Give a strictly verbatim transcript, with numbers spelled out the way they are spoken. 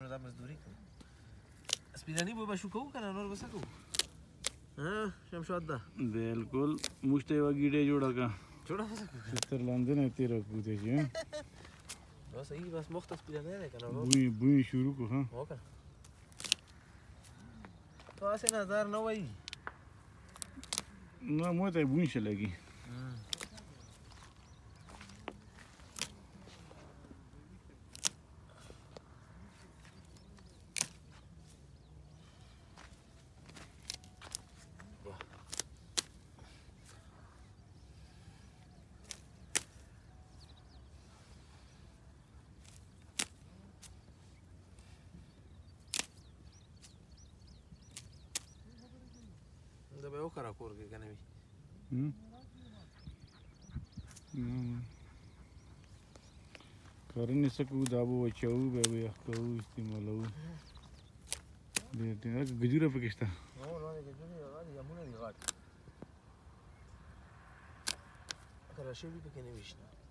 نو دا مزدوري کوو سپیناني به شو کوو که نه نور به څه کوو شمشاد ده بالکل موږ ته یوه ګیډۍ جوړه کړه جوړه به څه کوو چې تر لاندې نه یې تېره کړو ته چې دا صحیح بس مخ ته سپینانی دی که نه بوی بوی شروع کړو ها هو که تو هسې نظر نه وایي نه ما ته یې بوی ښه لګي دا به یې وکړه کور کې که نه وي کرنې څه کوو دا به وچوو بیا به یخ کوو استعمالوو ګجوره پکې شته هو لاندې ګجورې هغه دي یمونه دي غټ کره شوي پکې نه وي شته